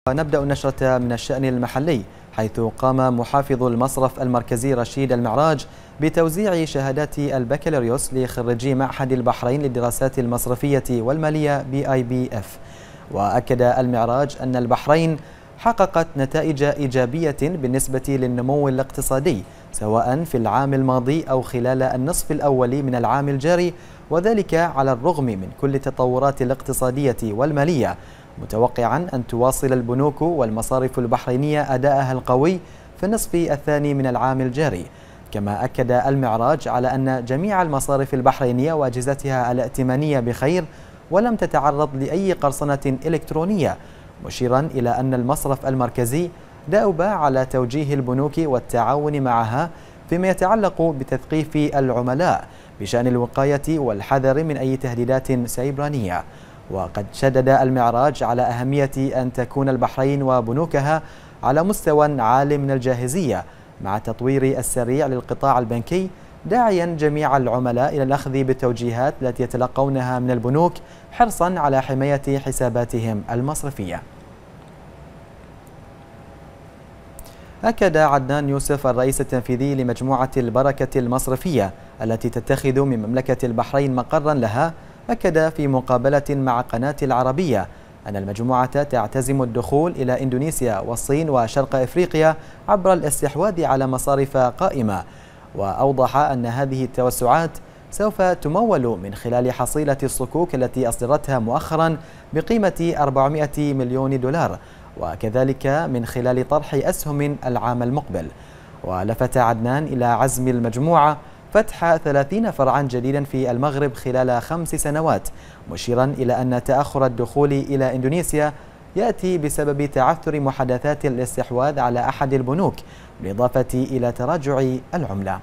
نبدأ النشرة من الشأن المحلي، حيث قام محافظ المصرف المركزي رشيد المعراج بتوزيع شهادات البكالوريوس لخريجي معهد البحرين للدراسات المصرفية والمالية BIBF. وأكد المعراج أن البحرين حققت نتائج إيجابية بالنسبة للنمو الاقتصادي سواء في العام الماضي أو خلال النصف الأول من العام الجاري، وذلك على الرغم من كل التطورات الاقتصادية والمالية، متوقعا أن تواصل البنوك والمصارف البحرينية أداءها القوي في النصف الثاني من العام الجاري. كما أكد المعراج على أن جميع المصارف البحرينية وأجهزتها الائتمانية بخير ولم تتعرض لأي قرصنة إلكترونية، مشيرا إلى أن المصرف المركزي دأب على توجيه البنوك والتعاون معها فيما يتعلق بتثقيف العملاء بشأن الوقاية والحذر من أي تهديدات سيبرانية. وقد شدد المعراج على أهمية أن تكون البحرين وبنوكها على مستوى عال من الجاهزية مع التطوير السريع للقطاع البنكي، داعيا جميع العملاء إلى الأخذ بالتوجيهات التي يتلقونها من البنوك حرصا على حماية حساباتهم المصرفية. أكد عدنان يوسف الرئيس التنفيذي لمجموعة البركة المصرفية التي تتخذ من مملكة البحرين مقرا لها، أكد في مقابلة مع قناة العربية أن المجموعة تعتزم الدخول إلى إندونيسيا والصين وشرق إفريقيا عبر الاستحواذ على مصارف قائمة. وأوضح أن هذه التوسعات سوف تمول من خلال حصيلة الصكوك التي أصدرتها مؤخرا بقيمة 400 مليون دولار، وكذلك من خلال طرح أسهم العام المقبل. ولفت عدنان إلى عزم المجموعة فتح 30 فرعا جديدا في المغرب خلال 5 سنوات، مشيرا إلى أن تأخر الدخول إلى إندونيسيا يأتي بسبب تعثر محادثات الاستحواذ على أحد البنوك، بالإضافة إلى تراجع العملة.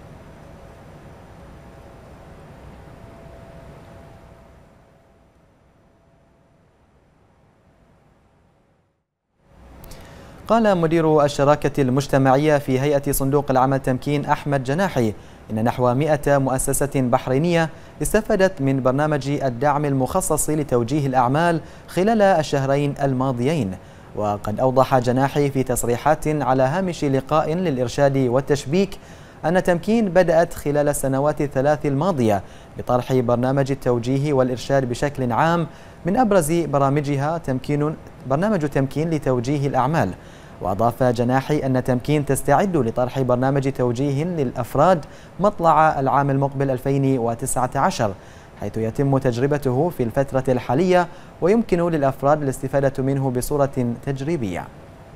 قال مدير الشراكة المجتمعية في هيئة صندوق العمل تمكين أحمد جناحي إن نحو 100 مؤسسة بحرينية استفادت من برنامج الدعم المخصص لتوجيه الأعمال خلال الشهرين الماضيين. وقد أوضح جناحي في تصريحات على هامش لقاء للإرشاد والتشبيك أن تمكين بدأت خلال السنوات الثلاث الماضية بطرح برنامج التوجيه والإرشاد بشكل عام، من أبرز برامجها برنامج تمكين لتوجيه الأعمال. وأضاف جناحي أن تمكين تستعد لطرح برنامج توجيه للأفراد مطلع العام المقبل 2019، حيث يتم تجربته في الفترة الحالية ويمكن للأفراد الاستفادة منه بصورة تجريبية.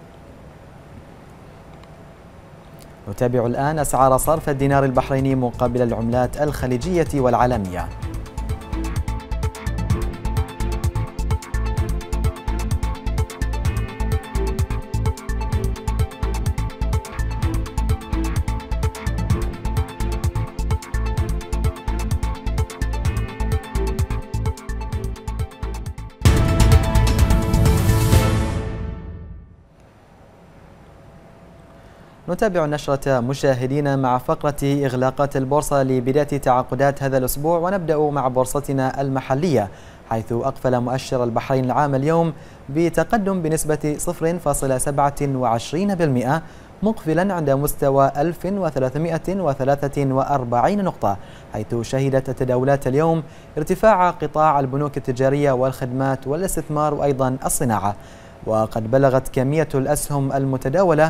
نتابع الآن أسعار صرف الدينار البحريني مقابل العملات الخليجية والعالمية. نتابع النشرة مشاهدينا مع فقرة إغلاقات البورصة لبداية تعاقدات هذا الأسبوع، ونبدأ مع بورصتنا المحلية، حيث أقفل مؤشر البحرين العام اليوم بتقدم بنسبة 0.27%، مقفلا عند مستوى 1343 نقطة، حيث شهدت التداولات اليوم ارتفاع قطاع البنوك التجارية والخدمات والاستثمار وأيضا الصناعة. وقد بلغت كمية الأسهم المتداولة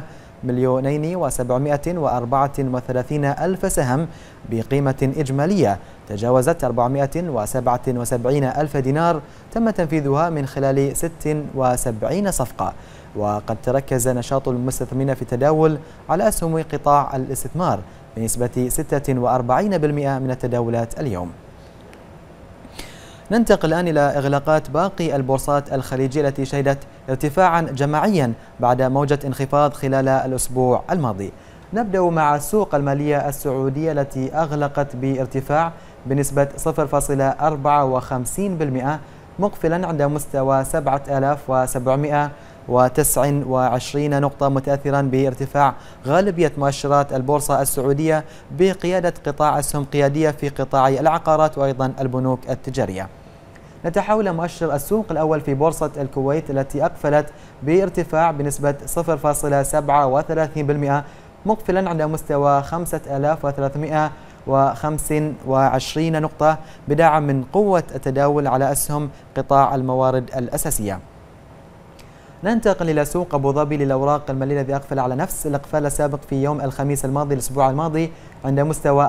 2,734,000 سهم بقيمة إجمالية تجاوزت 477,000 دينار، تم تنفيذها من خلال 76 صفقة. وقد تركز نشاط المستثمرين في التداول على أسهم قطاع الاستثمار بنسبة 46% من التداولات اليوم. ننتقل الآن إلى إغلاقات باقي البورصات الخليجية التي شهدت ارتفاعا جماعيا بعد موجة انخفاض خلال الأسبوع الماضي. نبدأ مع السوق المالية السعودية التي أغلقت بارتفاع بنسبة 0.54%، مقفلا عند مستوى 7729 نقطة، متأثرا بارتفاع غالبية مؤشرات البورصة السعودية بقيادة قطاع أسهم قيادية في قطاع العقارات وأيضا البنوك التجارية. نتحول مؤشر السوق الأول في بورصة الكويت التي أقفلت بارتفاع بنسبة 0.37% مقفلا عند مستوى 5325 نقطة بدعم من قوة التداول على أسهم قطاع الموارد الأساسية. ننتقل إلى سوق أبو ظبي للأوراق المالية الذي أقفل على نفس الإقفال السابق في يوم الخميس الماضي الأسبوع الماضي عند مستوى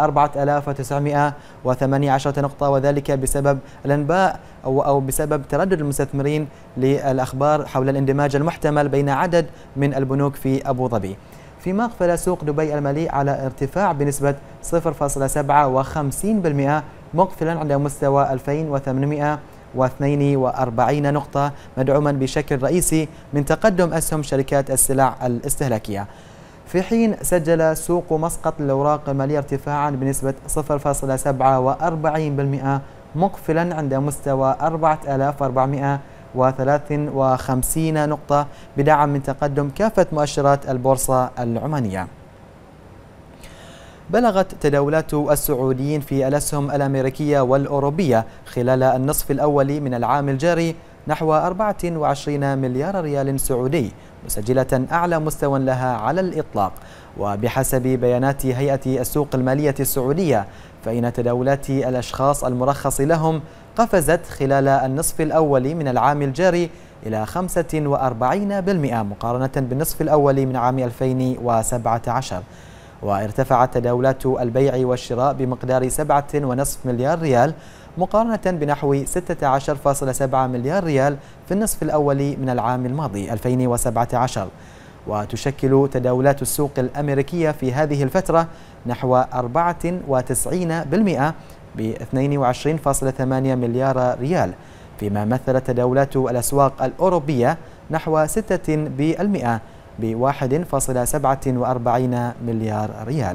4918 نقطة، وذلك بسبب الأنباء أو بسبب تردد المستثمرين للأخبار حول الاندماج المحتمل بين عدد من البنوك في أبو ظبي. فيما أقفل سوق دبي المالي على ارتفاع بنسبة 0.57% مقفلا عند مستوى 2842 نقطة، مدعوما بشكل رئيسي من تقدم أسهم شركات السلع الاستهلاكية. في حين سجل سوق مسقط للأوراق المالية ارتفاعا بنسبة 0.47% مقفلا عند مستوى 4453 نقطة بدعم من تقدم كافة مؤشرات البورصة العمانية. بلغت تداولات السعوديين في الأسهم الأمريكية والأوروبية خلال النصف الأول من العام الجاري نحو 24 مليار ريال سعودي، مسجلة أعلى مستوى لها على الإطلاق. وبحسب بيانات هيئة السوق المالية السعودية فإن تداولات الأشخاص المرخص لهم قفزت خلال النصف الأول من العام الجاري إلى 45% مقارنة بالنصف الأول من عام 2017. وارتفعت تداولات البيع والشراء بمقدار 7.5 مليار ريال مقارنة بنحو 16.7 مليار ريال في النصف الأول من العام الماضي 2017. وتشكل تداولات السوق الأمريكية في هذه الفترة نحو 94% ب 22.8 مليار ريال، فيما مثلت تداولات الأسواق الأوروبية نحو 6% ب 1.47 مليار ريال.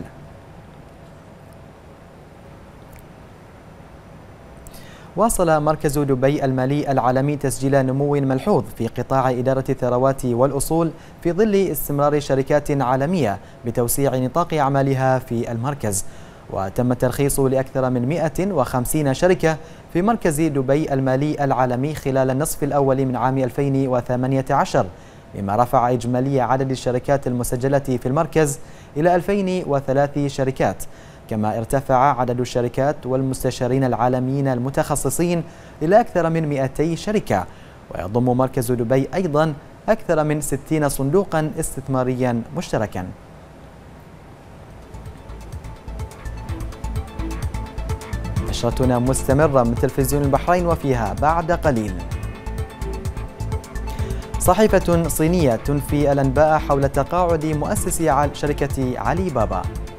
واصل مركز دبي المالي العالمي تسجيل نمو ملحوظ في قطاع إدارة الثروات والأصول في ظل استمرار شركات عالمية بتوسيع نطاق أعمالها في المركز. وتم الترخيص لأكثر من 150 شركة في مركز دبي المالي العالمي خلال النصف الأول من عام 2018، مما رفع إجمالي عدد الشركات المسجلة في المركز إلى 2003 شركات. كما ارتفع عدد الشركات والمستشارين العالميين المتخصصين إلى أكثر من 200 شركة. ويضم مركز دبي أيضا أكثر من 60 صندوقا استثماريا مشتركا. نشرتنا مستمرة من تلفزيون البحرين وفيها بعد قليل. صحيفة صينية تنفي الأنباء حول تقاعد مؤسس شركة علي بابا.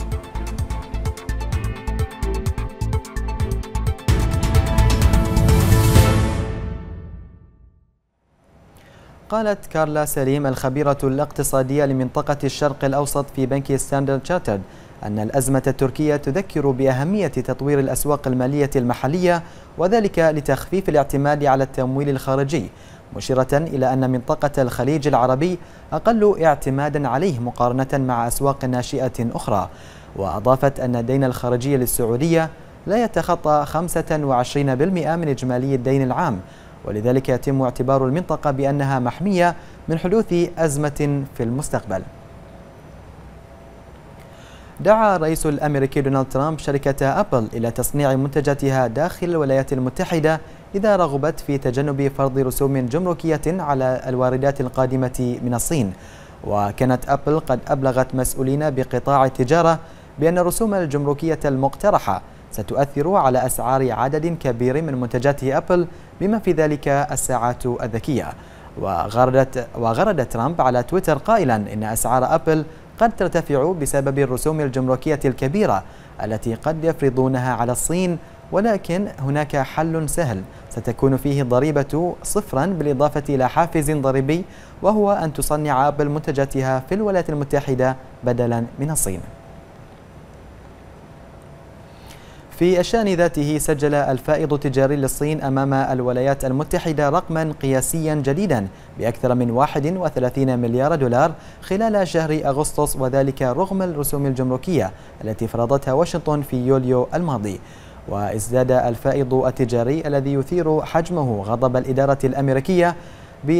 قالت كارلا سليم الخبيرة الاقتصادية لمنطقة الشرق الأوسط في بنك ستاندرد تشارترد أن الأزمة التركية تذكر بأهمية تطوير الأسواق المالية المحلية، وذلك لتخفيف الاعتماد على التمويل الخارجي، مشيرة إلى أن منطقة الخليج العربي أقل اعتمادا عليه مقارنة مع أسواق ناشئة أخرى. وأضافت أن الدين الخارجي للسعودية لا يتخطى 25% من إجمالي الدين العام، ولذلك يتم اعتبار المنطقة بأنها محمية من حدوث أزمة في المستقبل. دعا الرئيس الأمريكي دونالد ترامب شركة أبل إلى تصنيع منتجاتها داخل الولايات المتحدة إذا رغبت في تجنب فرض رسوم جمركية على الواردات القادمة من الصين. وكانت أبل قد أبلغت مسؤولين بقطاع التجارة بأن الرسوم الجمركية المقترحة ستؤثر على أسعار عدد كبير من منتجات أبل بما في ذلك الساعات الذكية. وغرد ترامب على تويتر قائلا إن أسعار أبل قد ترتفع بسبب الرسوم الجمركية الكبيرة التي قد يفرضونها على الصين، ولكن هناك حل سهل ستكون فيه ضريبة صفرا بالإضافة إلى حافز ضريبي، وهو أن تصنع أبل منتجاتها في الولايات المتحدة بدلا من الصين. في الشأن ذاته سجل الفائض التجاري للصين أمام الولايات المتحدة رقما قياسيا جديدا بأكثر من 31 مليار دولار خلال شهر أغسطس، وذلك رغم الرسوم الجمركية التي فرضتها واشنطن في يوليو الماضي. وازداد الفائض التجاري الذي يثير حجمه غضب الإدارة الأمريكية ب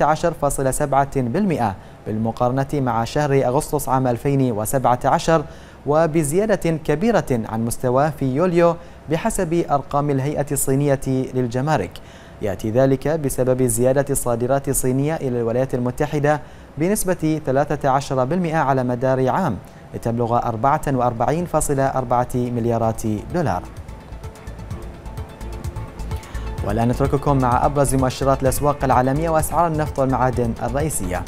18.7% بالمقارنة مع شهر أغسطس عام 2017 وبزيادة كبيرة عن مستواه في يوليو بحسب أرقام الهيئة الصينية للجمارك. يأتي ذلك بسبب زيادة الصادرات الصينية إلى الولايات المتحدة بنسبة 13% على مدار عام لتبلغ 44.4 مليارات دولار. والآن نترككم مع أبرز مؤشرات الأسواق العالمية وأسعار النفط والمعادن الرئيسية.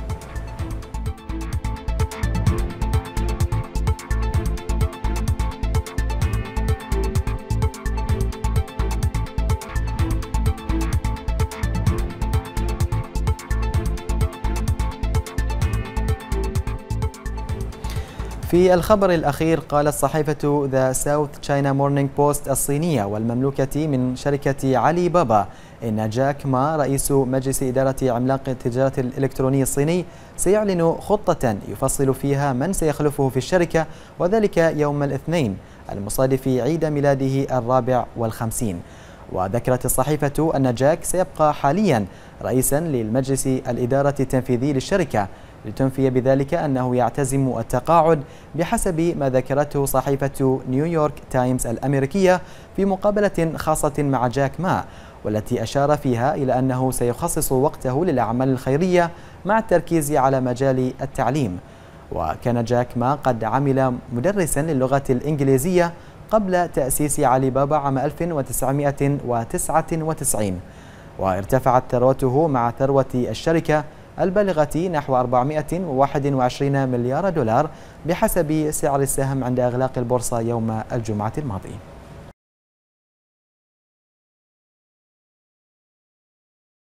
في الخبر الأخير قالت صحيفة The South China Morning Post الصينية والمملوكة من شركة علي بابا إن جاك ما رئيس مجلس إدارة عملاق التجارة الإلكترونية الصيني سيعلن خطة يفصل فيها من سيخلفه في الشركة، وذلك يوم الاثنين المصادف عيد ميلاده 54. وذكرت الصحيفة أن جاك سيبقى حاليا رئيسا للمجلس الإدارة التنفيذي للشركة لتنفي بذلك أنه يعتزم التقاعد بحسب ما ذكرته صحيفة نيويورك تايمز الأمريكية في مقابلة خاصة مع جاك ما، والتي أشار فيها إلى أنه سيخصص وقته للأعمال الخيرية مع التركيز على مجال التعليم. وكان جاك ما قد عمل مدرسا للغة الإنجليزية قبل تأسيس علي بابا عام 1999، وارتفعت ثروته مع ثروة الشركة البالغة نحو 421 مليار دولار بحسب سعر السهم عند إغلاق البورصة يوم الجمعة الماضي.